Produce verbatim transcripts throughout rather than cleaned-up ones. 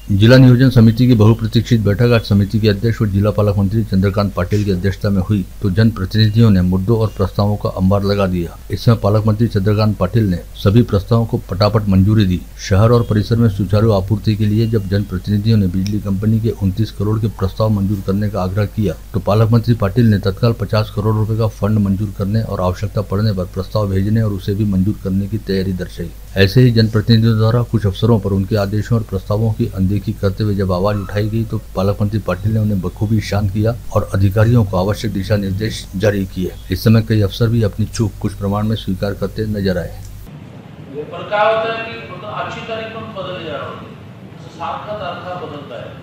जिला नियोजन समिति की बहुप्रतीक्षित बैठक आज समिति के अध्यक्ष और जिला पालक मंत्री चंद्रकांत पाटिल की अध्यक्षता में हुई तो जनप्रतिनिधियों ने मुद्दों और प्रस्तावों का अंबार लगा दिया। इसमें पालक मंत्री चंद्रकांत पाटिल ने सभी प्रस्तावों को फटाफट मंजूरी दी। शहर और परिसर में सुचारू आपूर्ति के लिए जब जनप्रतिनिधियों ने बिजली कंपनी के उनतीस करोड़ के प्रस्ताव मंजूर करने का आग्रह किया तो पालक मंत्री पाटिल ने तत्काल पचास करोड़ रुपए का फंड मंजूर करने और आवश्यकता पड़ने पर प्रस्ताव भेजने और उसे भी मंजूर करने की तैयारी दर्शाई। ऐसे ही जनप्रतिनिधियों द्वारा कुछ अफसरों पर उनके आदेशों और प्रस्तावों की अनदेखी करते हुए जब आवाज उठाई गई तो पालक मंत्री पाटिल ने उन्हें बखूबी शांत किया और अधिकारियों को आवश्यक दिशा निर्देश जारी किए। इस समय कई अफसर भी अपनी चूक कुछ प्रमाण में स्वीकार करते नजर आए। पर क्या होता है कि मतलब अच्छी तारीख पण बदलली जा रही है, सारखा तारखा बदलत आहे।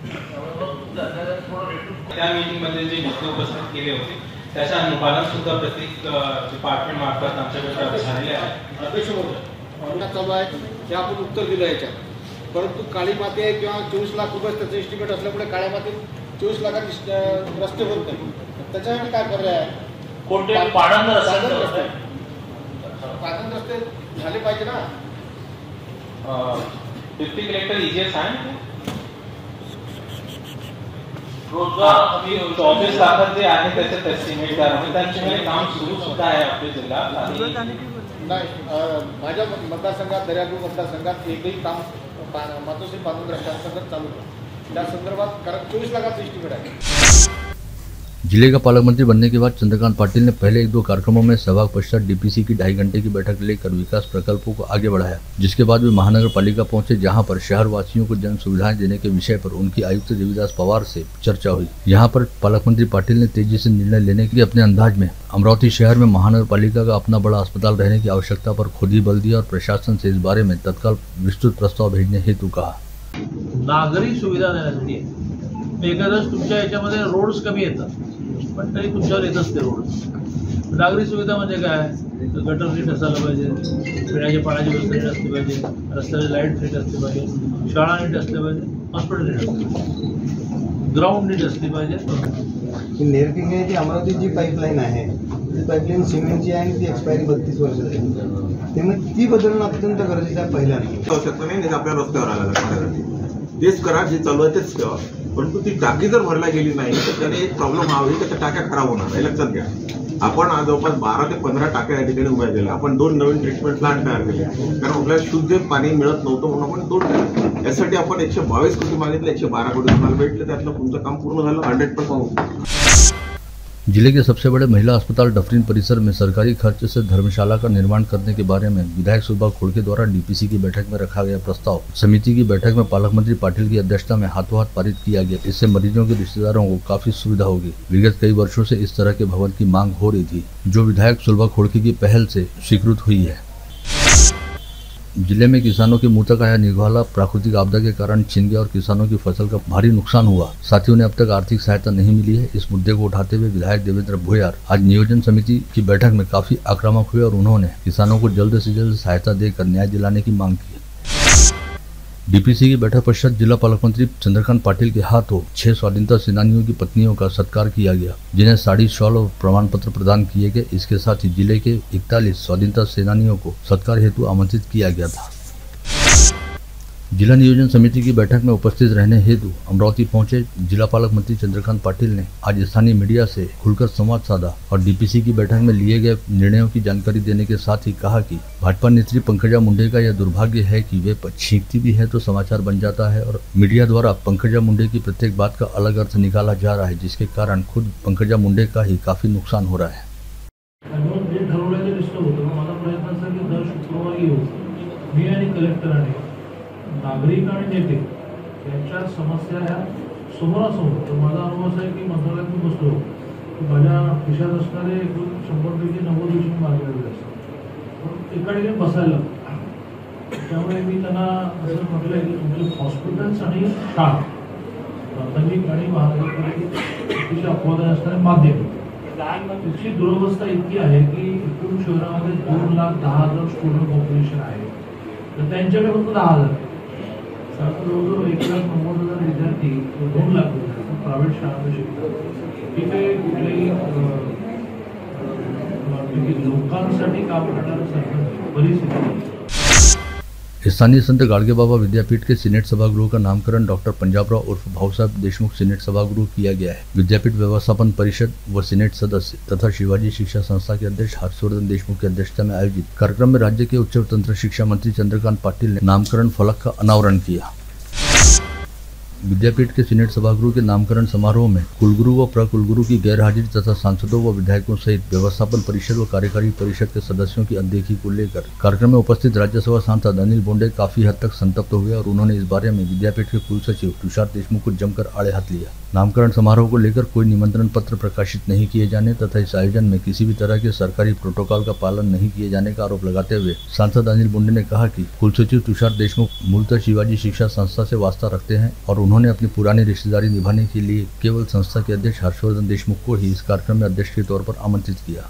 त्या मीटिंग मध्ये जे मुद्दे उपस्थित केले होते त्याच्या अनुपालन सुद्धा प्रत्येक डिपार्टमेंट मार्फत आमच्याकडे झालेले आहे। अपेक्षा होतं ऑनलाईन चालू आहे ते आपण उत्तर दिलं याच्यात, परंतु काळी माती आहे किंवा चोवीस लाख रुपये त्याचं एस्टिमेट असल्यामुळे काळ्या मातीत चोवीस लाखात रस्ते होत नाही। त्याच्यासाठी काय पर्याय आहे? कोणते पाडंद रस्ते पाडंद रस्ते झाले पाहिजे ना। डिप्टी कलेक्टर इजेस आहे रोजगार अभी चौबीस लाखात जे आहे त्याचे एस्टिमेट आहे, त्यांच्याकडे काम सुरू सुद्धा आहे आपल्या जिल्ह्यात। नाही, माझ्या मतदारसंघात दर्यापूर मतदारसंघात एकही काम मातोश्री पांडुरंग रस्त्यांसंदर्भात चालू आहे। त्या संदर्भात कारण चोवीस लाखाचं एस्टिमेट आहे। जिले का पालक मंत्री बनने के बाद चंद्रकांत पाटिल ने पहले एक दो कार्यक्रमों में सभा पश्चात डीपीसी की ढाई घंटे की बैठक लेकर विकास प्रकल्पों को आगे बढ़ाया, जिसके बाद वे महानगर पालिका पहुंचे जहां पर शहर वासियों को जन सुविधाएं देने के विषय पर उनकी आयुक्त देवीदास पवार से चर्चा हुई। यहां पर पालक मंत्री पाटिल ने तेजी से निर्णय लेने के अपने अंदाज में अमरावती शहर में महानगर पालिका का अपना बड़ा अस्पताल रहने की आवश्यकता पर खुद ही बल दिया और प्रशासन से इस बारे में तत्काल विस्तृत प्रस्ताव भेजने हेतु कहा। नागरी सुविधा देण्यासाठी एखादच तुमच्या याच्यामध्ये रोड्स कमी येतात पण तरी तुमच्यावर येत असते रोड। नागरी सुविधा म्हणजे काय? गटर नीट असायला पाहिजे, पिण्याच्या पाण्याची व्यवस्था नीट असली पाहिजे, रस्त्याची लाईट नीट असली पाहिजे, शाळा नीट असली पाहिजे, हॉस्पिटल नीट असली पाहिजे, ग्राउंड नीट असली पाहिजे। नेरकी आहे ती अमरावती जी पाईपलाईन आहे ती पाईपलाईन सिमेंटची आहे आणि ती एक्सपायरी बत्तीस वर्षाची आहे, त्यामुळे ती बदलणं अत्यंत गरजेचं आहे। पहिल्यांदा आवश्यकता नाही आपल्या रस्त्यावर आला तेच करा, जे चालू आहे तेच ठेवा, परंतु ती टाकी जर भरला गेली नाही तर त्याने एक प्रॉब्लेम हा होईल, त्याच्या टाक्या खराब होणार आहे। लक्षात घ्या, आपण आज जवळपास बारा ते पंधरा टाक्या या ठिकाणी उभ्या केल्या। आपण दोन नवीन ट्रीटमेंट प्लांट तयार केले कारण आपल्याला शुद्ध पाणी मिळत नव्हतं म्हणून आपण दोन यासाठी आपण एकशे बावीस कोटी मागितले, एकशे बारा कोटी तुम्हाला भेटले, त्यातलं तुमचं काम पूर्ण झालं हंड्रेड परसेंट। जिले के सबसे बड़े महिला अस्पताल डफरीन परिसर में सरकारी खर्च से धर्मशाला का निर्माण करने के बारे में विधायक सुलभा खोड़के द्वारा डीपीसी की बैठक में रखा गया प्रस्ताव समिति की बैठक में पालक मंत्री पाटिल की अध्यक्षता में हाथों हाथ पारित किया गया। इससे मरीजों के रिश्तेदारों को काफी सुविधा होगी। विगत कई वर्षों से इस तरह के भवन की मांग हो रही थी, जो विधायक सुलभा खोड़के की पहल से स्वीकृत हुई है। जिले में किसानों की मुंह तक आया निघाला प्राकृतिक आपदा के कारण छिन गया और किसानों की फसल का भारी नुकसान हुआ, साथ ही उन्हें अब तक आर्थिक सहायता नहीं मिली है। इस मुद्दे को उठाते हुए विधायक देवेंद्र भोयार आज नियोजन समिति की बैठक में काफी आक्रामक हुए और उन्होंने किसानों को जल्द से जल्द सहायता देकर न्याय दिलाने की मांग की। डीपीसी की बैठक पश्चात जिला पालक मंत्री चंद्रकांत पाटिल के हाथों छह स्वाधीनता सेनानियों की पत्नियों का सत्कार किया गया, जिन्हें साड़ी शॉल और प्रमाण पत्र प्रदान किए गए। इसके साथ ही जिले के इकतालीस स्वाधीनता सेनानियों को सत्कार हेतु आमंत्रित किया गया था। जिला नियोजन समिति की बैठक में उपस्थित रहने हेतु अमरावती पहुंचे जिला पालक मंत्री चंद्रकांत पाटिल ने आज स्थानीय मीडिया से खुलकर संवाद साधा और डीपीसी की बैठक में लिए गए निर्णयों की जानकारी देने के साथ ही कहा कि भाजपा नेत्री पंकजा मुंडे का यह दुर्भाग्य है कि वे छींकती भी है तो समाचार बन जाता है और मीडिया द्वारा पंकजा मुंडे की प्रत्येक बात का अलग अर्थ निकाला जा रहा है, जिसके कारण खुद पंकजा मुंडे का ही काफी नुकसान हो रहा है। नागरिक आणि नेते यांच्या समस्या ह्या समोरासमोर, तर माझा अनुभव असा आहे की मंत्रालयात मी बसलो की माझ्या खिशात असणारे एकूण शंभरपैकी नव्वद विषय मागलेले असतात, पण एका ठिकाणी बसायला त्यामुळे मी त्यांना असं म्हटलं की तुमचे हॉस्पिटल्स आणि शाळा प्राथमिक आणि महानगरपालिकेची अपवादाने असणारे माध्यम त्याची दुरवस्था इतकी आहे की एकूण शहरामध्ये दोन लाख दहा हजार स्टुडंट पॉप्युलेशन आहे, तर त्यांच्याकडे फक्त दहा हजार जवळजवळ एक लाख नव्वद हजार विद्यार्थी दोन लाख विद्यार्थी प्रायव्हेट शाळांमध्ये शिकतात। तिथे कुठल्याही लोकांसाठी काम करणारं सरकार परिस्थिती स्थानीय संत गाडगे बाबा विद्यापीठ के सीनेट सभागृह का नामकरण डॉक्टर पंजाबराव उर्फ भाऊसाहब देशमुख सीनेट सभागृह किया गया है। विद्यापीठ व्यवस्थापन परिषद व सीनेट सदस्य तथा शिवाजी शिक्षा संस्था के अध्यक्ष हर्षवर्धन देशमुख की अध्यक्षता में आयोजित कार्यक्रम में राज्य के उच्च व तंत्र शिक्षा मंत्री चंद्रकांत पाटिल ने नामकरण फलक का अनावरण किया। विद्यापीठ के सीनेट सभागृह के नामकरण समारोह में कुलगुरु व प्रकुलगुरु की गैरहाजिरी तथा सांसदों व विधायकों सहित व्यवस्थापन परिषद व कार्यकारी परिषद के सदस्यों की अनदेखी को लेकर कार्यक्रम में उपस्थित राज्यसभा सांसद अनिल बोंडे काफी हद तक संतप्त हुए और उन्होंने इस बारे में विद्यापीठ के कुल सचिव तुषार देशमुख को जमकर आड़े हाथ लिया। नामकरण समारोह को लेकर कोई निमंत्रण पत्र प्रकाशित नहीं किए जाने तथा इस आयोजन में किसी भी तरह के सरकारी प्रोटोकॉल का पालन नहीं किए जाने का आरोप लगाते हुए सांसद अनिल बोंडे ने कहा कि कुलसचिव तुषार देशमुख मूलतः शिवाजी शिक्षा संस्था से वास्ता रखते हैं और उन्होंने अपनी पुरानी रिश्तेदारी निभाने के लिए केवल संस्था के अध्यक्ष हर्षवर्धन देशमुख को ही इस कार्यक्रम में अध्यक्ष के तौर पर आमंत्रित किया।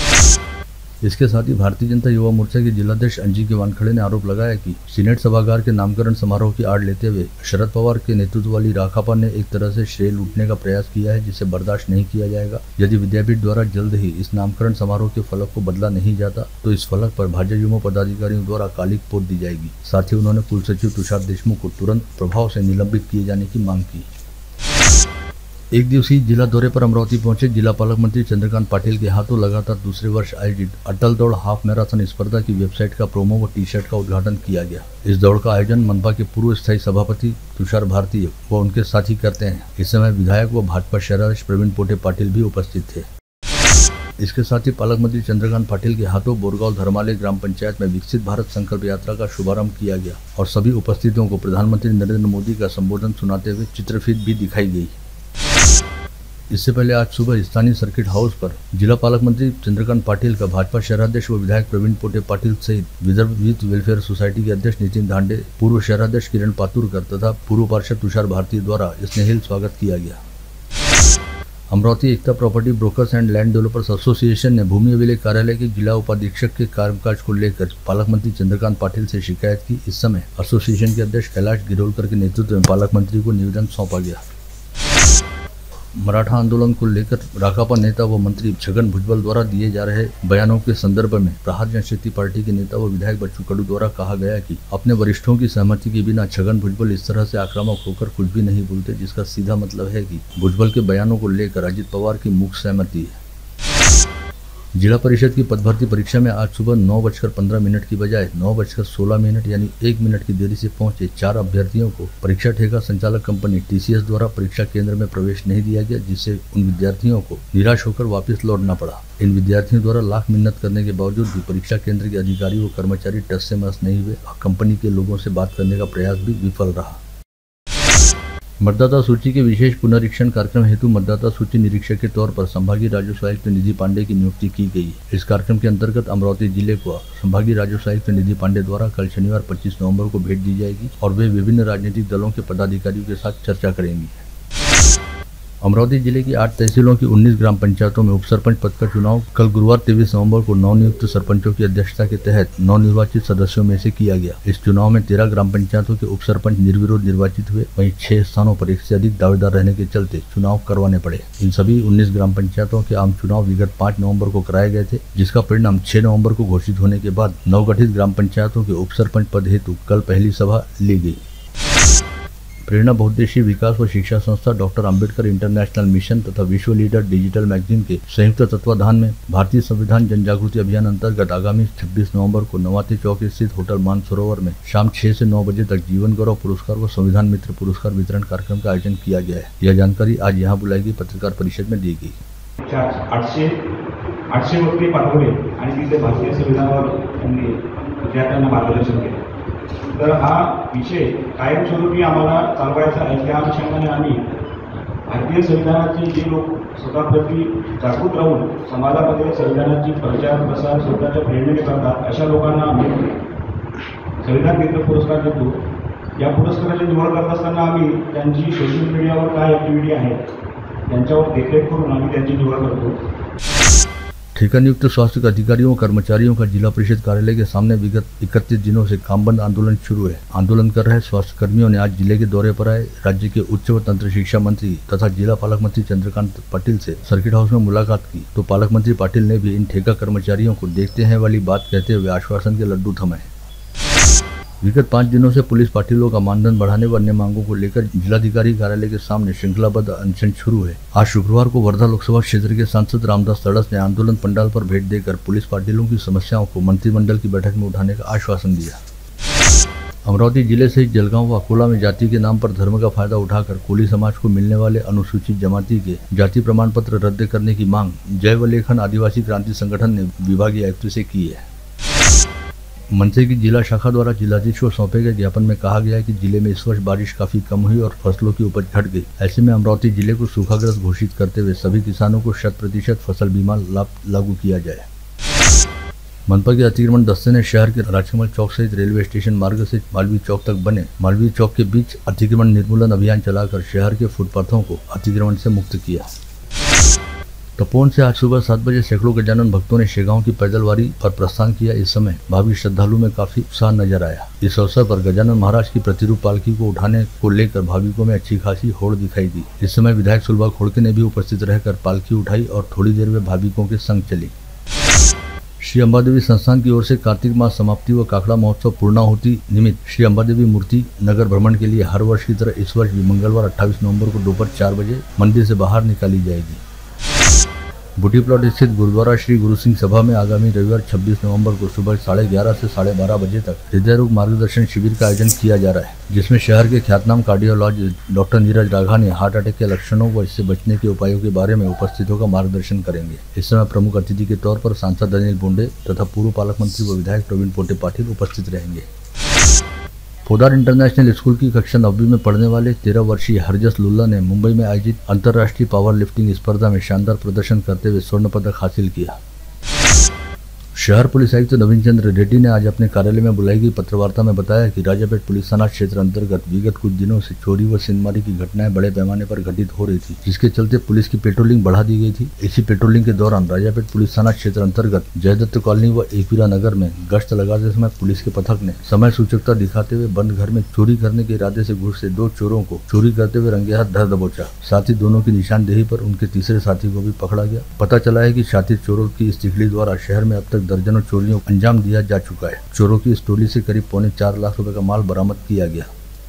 इसके साथ ही भारतीय जनता युवा मोर्चा के जिलाध्यक्ष अंजी के वानखड़े ने आरोप लगाया कि सीनेट सभागार के नामकरण समारोह की आड़ लेते हुए शरद पवार के नेतृत्व वाली राकापा ने एक तरह से श्रेय लूटने का प्रयास किया है, जिसे बर्दाश्त नहीं किया जाएगा। यदि विद्यापीठ द्वारा जल्द ही इस नामकरण समारोह के फलक को बदला नहीं जाता तो इस फलक पर भाजपा युवा पदाधिकारियों द्वारा कालिक पोत दी जाएगी। साथ ही उन्होंने कुलसचिव तुषार देशमुख को तुरंत प्रभाव से निलंबित किए जाने की मांग की। एक दिवसीय जिला दौरे पर अमरावती पहुंचे जिला पालक मंत्री चंद्रकांत पाटिल के हाथों लगातार दूसरे वर्ष आयोजित अटल दौड़ हाफ मैराथन स्पर्धा की वेबसाइट का प्रोमो व टी शर्ट का उद्घाटन किया गया। इस दौड़ का आयोजन मनपा के पूर्व स्थायी सभापति तुषार भारती व उनके साथी करते हैं। इस समय विधायक व भाजपा शहराध्यक्ष प्रवीण पोटे पाटिल भी उपस्थित थे। इसके साथ ही पालक मंत्री चंद्रकांत पाटिल के हाथों बोरगांव धर्मालय ग्राम पंचायत में विकसित भारत संकल्प यात्रा का शुभारंभ किया गया और सभी उपस्थितों को प्रधानमंत्री नरेंद्र मोदी का संबोधन सुनाते हुए चित्रफित भी दिखाई गई। इससे पहले आज सुबह स्थानीय सर्किट हाउस पर जिला पालक मंत्री चंद्रकांत पाटिल का भाजपा शहराध्यक्ष व विधायक प्रवीण पोटे पाटिल सहित विदर्भ यूथ वेलफेयर सोसाइटी के अध्यक्ष नितिन धांडे, पूर्व शहराध्यक्ष किरण पातुरकर तथा पूर्व पार्षद तुषार भारती द्वारा स्नेहिल स्वागत किया गया। Amravati Ekta property brokers and land developers association ने भूमि अभिलेख कार्यालय के जिला उपाधीक्षक के कामकाज को लेकर पालक मंत्री चंद्रकांत पाटिल से शिकायत की। इस समय एसोसिएशन के अध्यक्ष कैलाश गिरोलकर के नेतृत्व में पालक मंत्री को निवेदन सौंपा गया। मराठा आंदोलन को लेकर राकापा नेता व मंत्री छगन भुजबल द्वारा दिए जा रहे बयानों के संदर्भ में प्रहार जनशक्ति पार्टी के नेता व विधायक बच्चू कडू द्वारा कहा गया कि अपने वरिष्ठों की सहमति के बिना छगन भुजबल इस तरह से आक्रामक होकर कुछ भी नहीं बोलते, जिसका सीधा मतलब है कि भुजबल के बयानों को लेकर अजित पवार की मुख सहमति है। जिला परिषद की पद भर्ती परीक्षा में आज सुबह नौ बजकर पंद्रह मिनट की बजाय नौ बजकर सोलह मिनट यानी एक मिनट की देरी से पहुंचे चार अभ्यर्थियों को परीक्षा ठेका संचालक कंपनी टीसीएस द्वारा परीक्षा केंद्र में प्रवेश नहीं दिया गया, जिससे उन विद्यार्थियों को निराश होकर वापस लौटना पड़ा। इन विद्यार्थियों द्वारा लाख मिन्नत करने के बावजूद भी परीक्षा केंद्र के अधिकारी व कर्मचारी टस से मस नहीं हुए और कंपनी के लोगों से बात करने का प्रयास भी विफल रहा। मतदाता सूची के विशेष पुनरीक्षण कार्यक्रम हेतु मतदाता सूची निरीक्षक के तौर पर संभागीय राजस्व आयुक्त निधि पांडे की नियुक्ति की गई है। इस कार्यक्रम के अंतर्गत अमरावती जिले को संभागीय राजस्व आयुक्त निधि पांडे द्वारा कल शनिवार पच्चीस नवंबर को भेंट दी जाएगी और वे विभिन्न राजनीतिक दलों के पदाधिकारियों के साथ चर्चा करेंगी। अमरावती जिले की आठ तहसीलों की उन्नीस ग्राम पंचायतों में उपसरपंच पद का चुनाव कल गुरुवार तेईस नवंबर को नवनियुक्त सरपंचों की अध्यक्षता के तहत नवनिर्वाचित सदस्यों में से किया गया। इस चुनाव में तेरह ग्राम पंचायतों के उपसरपंच निर्विरोध निर्वाचित हुए, वहीं छह स्थानों पर एक से अधिक दावेदार रहने के चलते चुनाव करवाने पड़े। इन सभी उन्नीस ग्राम पंचायतों के आम चुनाव विगत पाँच नवम्बर को कराए गए थे, जिसका परिणाम छह नवम्बर को घोषित होने के बाद नवगठित ग्राम पंचायतों के उपसरपंच पद हेतु कल पहली सभा ली गई। प्रेरणा बहुउद्देशीय विकास व शिक्षा संस्था डॉक्टर अंबेडकर इंटरनेशनल मिशन तथा विश्व लीडर डिजिटल मैगजीन के संयुक्त तत्वाधान में भारतीय संविधान जन जागृति अभियान अंतर्गत आगामी छब्बीस नवंबर को नवाते चौक स्थित होटल मानसरोवर में शाम छह से नौ बजे तक जीवन गौरव पुरस्कार व संविधान मित्र पुरस्कार वितरण कार्यक्रम का आयोजन किया गया है। यह जानकारी आज यहाँ बुलाई गई पत्रकार परिषद में दी गई। आठशे आठशे व्यक्ती पाठवले आणि तिथे भारतीय संविधानावर त्यांनी विद्यार्थ्यांना मार्गदर्शन केले। तर हा विषय कायमस्वरूपी आम्हाला चालवायचा आहे। त्या अनुषंगाने आम्ही भारतीय संविधानाचे जे लोक स्वतःप्रती जागृत राहून समाजामध्ये संविधानाची प्रचार प्रसार स्वतःच्या प्रेरणेने करतात अशा लोकांना आम्ही संविधान मित्र पुरस्कार देतो। या पुरस्काराची निवड करत असताना आम्ही त्यांची सोशल मीडियावर काय ॲक्टिव्हिटी आहे त्यांच्यावर देखरेख करून आम्ही त्यांची निवड करतो। ठेका नियुक्त स्वास्थ्य अधिकारियों और कर्मचारियों का जिला परिषद कार्यालय के सामने विगत इकतीस दिनों से काम बंद आंदोलन शुरू है। आंदोलन कर रहे स्वास्थ्य कर्मियों ने आज जिले के दौरे पर आए राज्य के उच्च व तंत्र शिक्षा मंत्री तथा जिला पालक मंत्री चंद्रकांत पाटिल से सर्किट हाउस में मुलाकात की, तो पालक मंत्री पाटिल ने भी इन ठेका कर्मचारियों को देखते हैं वाली बात कहते हुए आश्वासन के लड्डू थमाए। विगत पाँच दिनों से पुलिस पाटिलों का मानधन बढ़ाने व अन्य मांगों को लेकर जिलाधिकारी कार्यालय के सामने श्रृंखलाबद्ध अनशन शुरू है। आज शुक्रवार को वर्धा लोकसभा क्षेत्र के सांसद रामदास तड़स ने आंदोलन पंडाल पर भेंट देकर पुलिस पाटिलों की समस्याओं को मंत्रिमंडल की बैठक में उठाने का आश्वासन दिया। अमरावती जिले से जलगांव व अकोला में जाति के नाम पर धर्म का फायदा उठाकर कोली समाज को मिलने वाले अनुसूचित जमाती के जाति प्रमाण पत्र रद्द करने की मांग जय वलेखन आदिवासी क्रांति संगठन ने विभागीय आयुक्त से की है। मनसे की जिला शाखा द्वारा जिलाधीश को सौंपे गए ज्ञापन में कहा गया है कि जिले में इस वर्ष बारिश काफी कम हुई और फसलों की उपज घट गई। ऐसे में अमरावती जिले को सूखाग्रस्त घोषित करते हुए सभी किसानों को शत प्रतिशत फसल बीमा लाभ लागू किया जाए। मनपा के अतिक्रमण दस्ते ने शहर के राजकमल चौक सहित रेलवे स्टेशन मार्ग से मालवीय चौक तक बने मालवीय चौक के बीच अतिक्रमण निर्मूलन अभियान चलाकर शहर के फुटपाथों को अतिक्रमण से मुक्त किया। तपोवन से आज सुबह सात बजे सैकड़ों गजानन भक्तों ने शेगांव की पैदलवारी पर प्रस्थान किया। इस समय भावी श्रद्धालु में काफी उत्साह नजर आया। इस अवसर पर गजानन महाराज की प्रतिरूप पालकी को उठाने को लेकर भाविकों में अच्छी खासी होड़ दिखाई दी। इस समय विधायक सुलभा खोड़के ने भी उपस्थित रहकर पालकी उठाई और थोड़ी देर में भाविकों के संग चली। श्री अंबादेवी संस्थान की ओर से कार्तिक मास समाप्ति व काकड़ा महोत्सव पूर्णाहुति निमित्त श्री अंबादेवी मूर्ति नगर भ्रमण के लिए हर वर्ष की तरह इस वर्ष भी मंगलवार अट्ठाईस नवंबर को दोपहर चार बजे मंदिर से बाहर निकाली जाएगी। बूटी प्लॉट स्थित गुरुद्वारा श्री गुरु सिंह सभा में आगामी रविवार छब्बीस नवंबर को सुबह साढ़े ग्यारह से साढ़े बारह बजे तक हृदय रोग मार्गदर्शन शिविर का आयोजन किया जा रहा है, जिसमें शहर के ख्यातनाम कार्डियोलॉजिस्ट डॉक्टर नीरज राघा ने हार्ट अटैक के लक्षणों व इससे बचने के उपायों के बारे में उपस्थितों का मार्गदर्शन करेंगे। इस समय प्रमुख अतिथि के तौर पर सांसद अनिल बोंडे तथा पूर्व पालक मंत्री व विधायक प्रवीण पोटे पाटिल उपस्थित रहेंगे। पोदार इंटरनेशनल स्कूल की कक्षा नौवीं में पढ़ने वाले तेरह वर्षीय हरजस लुल्ला ने मुंबई में आयोजित अंतर्राष्ट्रीय पावर लिफ्टिंग स्पर्धा में शानदार प्रदर्शन करते हुए स्वर्ण पदक हासिल किया। शहर पुलिस आयुक्त नवीन चंद्र रेड्डी ने आज अपने कार्यालय में बुलाई गई पत्रवार्ता में बताया कि राजापेट पुलिस थाना क्षेत्र अंतर्गत विगत कुछ दिनों से चोरी व सिंहमारी की घटनाएं बड़े पैमाने पर घटित हो रही थी, जिसके चलते पुलिस की पेट्रोलिंग बढ़ा दी गई थी। इसी पेट्रोलिंग के दौरान राजापेट पुलिस थाना क्षेत्र अंतर्गत जयदत्त कॉलोनी व एकवीरा नगर में गश्त लगाते समय पुलिस के पथक ने समय सूचकता दिखाते हुए बंद घर में चोरी करने के इरादे से घुसे दो चोरों को चोरी करते हुए रंगे हाथ धर दबोचा। साथ ही दोनों की निशानदेही पर उनके तीसरे साथी को भी पकड़ा गया। पता चला है कि शातिर चोरों की इस तिकड़ी द्वारा शहर में अब तक दर्जनों चोरियों अंजाम दिया जा चुका है। चोरों की इस टोली से करीब पौने चार लाख रुपए का माल बरामद किया गया।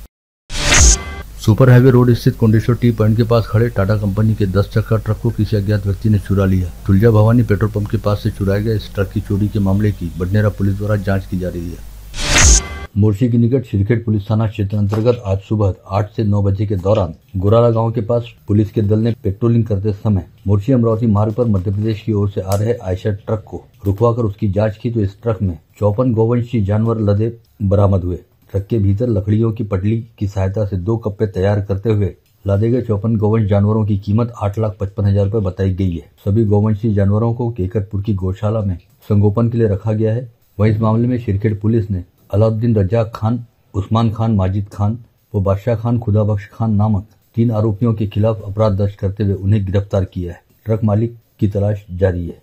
सुपर हाईवे रोड स्थित कोंडेश्वर टी पॉइंट के पास खड़े टाटा कंपनी के दस चक्का ट्रक को किसी अज्ञात व्यक्ति ने चुरा लिया। तुलजा भवानी पेट्रोल पंप के पास से चुराए गए इस ट्रक की चोरी के मामले की बडनेरा पुलिस द्वारा जांच की जा रही है। मोर्शी के निकट सिरखेड़ पुलिस थाना क्षेत्र अंतर्गत आज सुबह आठ से नौ बजे के दौरान गोराला गांव के पास पुलिस के दल ने पेट्रोलिंग करते समय मोर्शी अमरावती मार्ग पर मध्य प्रदेश की ओर से आ रहे आयशर ट्रक को रुकवाकर उसकी जांच की तो इस ट्रक में चौपन गौवंशी जानवर लदे बरामद हुए। ट्रक के भीतर लकड़ियों की पटली की सहायता से दो कप्पे तैयार करते हुए लादे गए चौपन गौवंश जानवरों की कीमत आठ लाख पचपन हजार रूपए बताई गई है। सभी गौवंशी जानवरों को केकरपुर की गौशाला में संगोपन के लिए रखा गया है। वहीं इस मामले में सिरखेड़ पुलिस ने अलाउद्दीन रज्जाक खान, उस्मान खान, माजिद खान व बादशाह खान खुदाबख्श खान नामक तीन आरोपियों के खिलाफ अपराध दर्ज करते हुए उन्हें गिरफ्तार किया है। ट्रक मालिक की तलाश जारी है।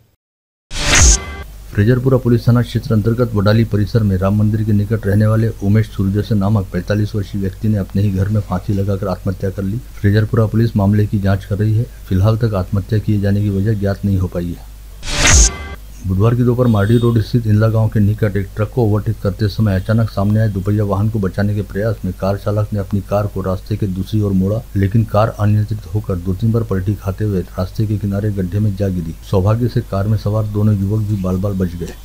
फ्रेजरपुरा पुलिस थाना क्षेत्र अंतर्गत वडाली परिसर में राम मंदिर के निकट रहने वाले उमेश सूर्यसे नामक पैंतालीस वर्षीय व्यक्ति ने अपने ही घर में फांसी लगाकर आत्महत्या कर ली। फ्रेजरपुरा पुलिस मामले की जांच कर रही है। फिलहाल तक आत्महत्या किए जाने की वजह ज्ञात नहीं हो पाई है। बुधवार की दोपहर मार्डी रोड स्थित इंदला गांव के निकट एक ट्रक को ओवरटेक करते समय अचानक सामने आए दुपहिया वाहन को बचाने के प्रयास में कार चालक ने अपनी कार को रास्ते के दूसरी ओर मोड़ा, लेकिन कार अनियंत्रित होकर दो तीन बार पलटी खाते हुए रास्ते के किनारे गड्ढे में जा गिरी। सौभाग्य से कार में सवार दोनों युवक भी बाल बाल बच गए।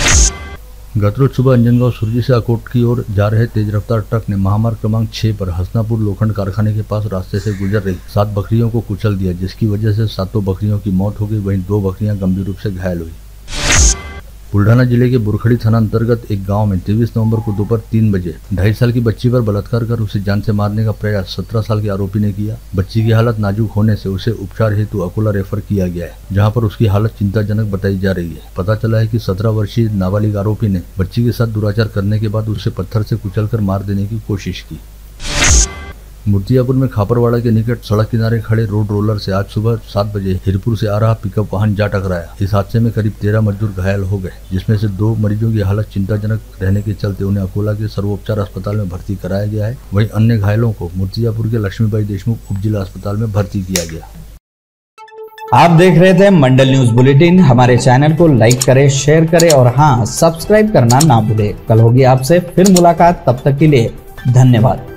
गत रोज सुबह अंजनगांव सुरजी से अकोट की ओर जा रहे तेज रफ्तार ट्रक ने महामार्ग क्रमांक छह पर हसनापुर लोखंड कारखाने के पास रास्ते से गुजर रही सात बकरियों को कुचल दिया, जिसकी वजह से सातों बकरियों की मौत हो गई। वहीं दो बकरियां गंभीर रूप से घायल हुई। बुल्ढाना जिले के बुरखड़ी थाना अंतर्गत एक गांव में तेईस नवंबर को दोपहर तीन बजे ढाई साल की बच्ची पर बलात्कार कर उसे जान से मारने का प्रयास सत्रह साल के आरोपी ने किया। बच्ची की हालत नाजुक होने से उसे उपचार हेतु अकोला रेफर किया गया है, जहां पर उसकी हालत चिंताजनक बताई जा रही है। पता चला है कि सत्रह वर्षीय नाबालिग आरोपी ने बच्ची के साथ दुराचार करने के बाद उसे पत्थर से कुचलकर मार देने की कोशिश की। मूर्तियापुर में खापरवाड़ा के निकट सड़क किनारे खड़े रोड रोलर से आज सुबह सात बजे हिरपुर से आ रहा पिकअप वाहन जा टकराया। इस हादसे में करीब तेरह मजदूर घायल हो गए, जिसमें से दो मरीजों की हालत चिंताजनक रहने के चलते उन्हें अकोला के सर्वोपचार अस्पताल में भर्ती कराया गया है। वहीं अन्य घायलों को मूर्तियापुर के लक्ष्मीबाई देशमुख उप जिला अस्पताल में भर्ती किया गया। आप देख रहे थे मंडल न्यूज बुलेटिन। हमारे चैनल को लाइक करें, शेयर करें और हाँ, सब्सक्राइब करना ना भूलें। कल होगी आपसे फिर मुलाकात, तब तक के लिए धन्यवाद।